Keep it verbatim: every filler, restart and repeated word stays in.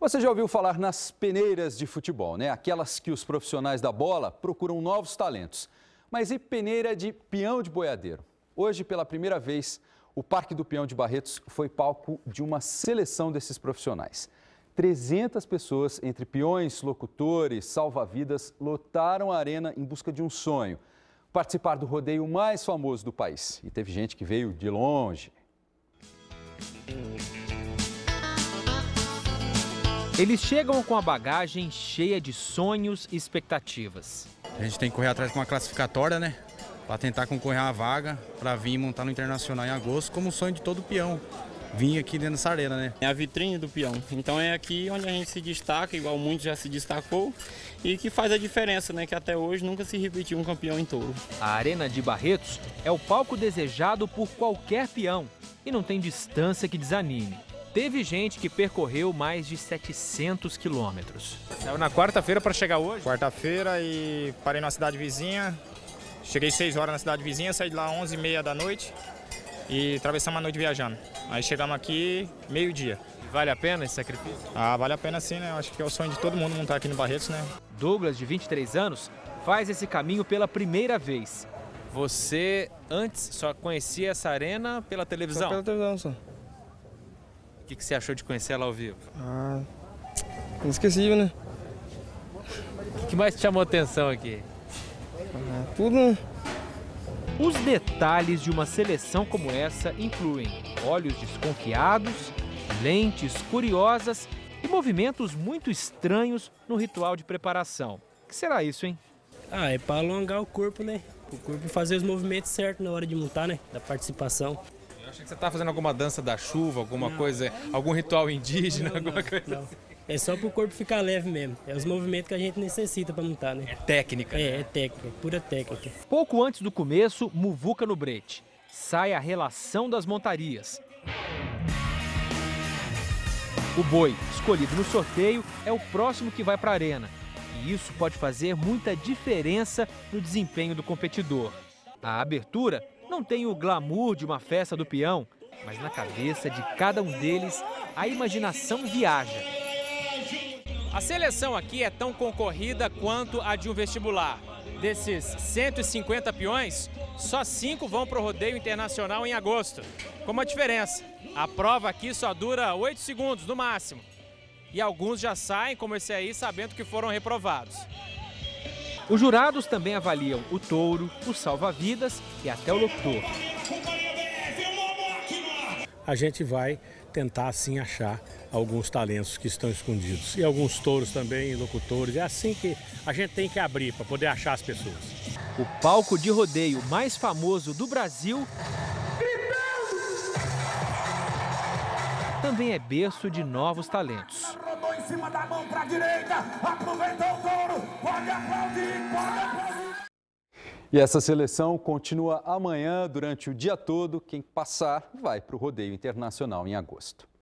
Você já ouviu falar nas peneiras de futebol, né? Aquelas que os profissionais da bola procuram novos talentos. Mas e peneira de peão de boiadeiro? Hoje, pela primeira vez, o Parque do Peão de Barretos foi palco de uma seleção desses profissionais. trezentas pessoas, entre peões, locutores, salva-vidas, lotaram a arena em busca de um sonho: participar do rodeio mais famoso do país. E teve gente que veio de longe. Eles chegam com a bagagem cheia de sonhos e expectativas. A gente tem que correr atrás de uma classificatória, né? Para tentar concorrer a uma vaga, para vir montar no Internacional em agosto, como o sonho de todo peão. Vim aqui dentro dessa arena, né? É a vitrine do peão. Então é aqui onde a gente se destaca, igual muitos já se destacou, e que faz a diferença, né? Que até hoje nunca se repetiu um campeão em touro. A Arena de Barretos é o palco desejado por qualquer peão e não tem distância que desanime. Teve gente que percorreu mais de setecentos quilômetros. Saiu na quarta-feira para chegar hoje? Quarta-feira e parei numa cidade vizinha. Cheguei seis horas na cidade vizinha, saí de lá onze e meia da noite e atravessamos a noite viajando. Aí chegamos aqui meio-dia. Vale a pena esse sacrifício? Ah, vale a pena sim, né? Acho que é o sonho de todo mundo montar aqui no Barretos, né? Douglas, de vinte e três anos, faz esse caminho pela primeira vez. Você antes só conhecia essa arena pela televisão? Só pela televisão, só. O que, que você achou de conhecer ela ao vivo? Ah, inesquecível, né? O que, que mais te chamou a atenção aqui? Ah, tudo, né? Os detalhes de uma seleção como essa incluem olhos desconfiados, lentes curiosas e movimentos muito estranhos no ritual de preparação. O que será isso, hein? Ah, é para alongar o corpo, né? O corpo fazer os movimentos certos na hora de montar, né? Da participação. Eu achei que você estava fazendo alguma dança da chuva, alguma não. coisa, algum ritual indígena, não, alguma não, coisa não. assim. É só para o corpo ficar leve mesmo. É os movimentos que a gente necessita para montar, né? É técnica. É, né? é técnica, pura técnica. Pouco antes do começo, muvuca no brete. Sai a relação das montarias. O boi escolhido no sorteio é o próximo que vai para a arena. E isso pode fazer muita diferença no desempenho do competidor. A abertura não tem o glamour de uma festa do peão, mas na cabeça de cada um deles a imaginação viaja. A seleção aqui é tão concorrida quanto a de um vestibular. Desses cento e cinquenta peões, só cinco vão para o rodeio internacional em agosto. Com uma diferença: a prova aqui só dura oito segundos no máximo. E alguns já saem, como esse aí, sabendo que foram reprovados. Os jurados também avaliam o touro, o salva-vidas e até o locutor. A gente vai tentar, assim, achar alguns talentos que estão escondidos. E alguns touros também, locutores. É assim que a gente tem que abrir para poder achar as pessoas. O palco de rodeio mais famoso do Brasil também é berço de novos talentos. Rodou em cima da mão para a direita, aproveitou o touro, pode aplaudir, pode aplaudir. E essa seleção continua amanhã, durante o dia todo. Quem passar vai para o rodeio internacional em agosto.